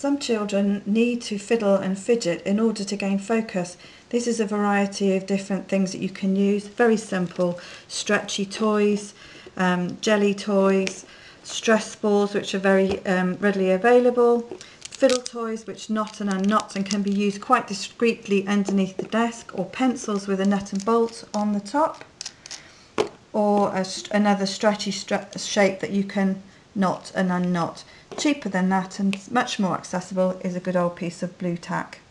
Some children need to fiddle and fidget in order to gain focus. This is a variety of different things that you can use. Very simple: stretchy toys, jelly toys, stress balls, which are very readily available, fiddle toys which knot and unknot and can be used quite discreetly underneath the desk, or pencils with a nut and bolt on the top, or another stretchy shape that you can knot and unknot. Cheaper than that and much more accessible is a good old piece of blue tack.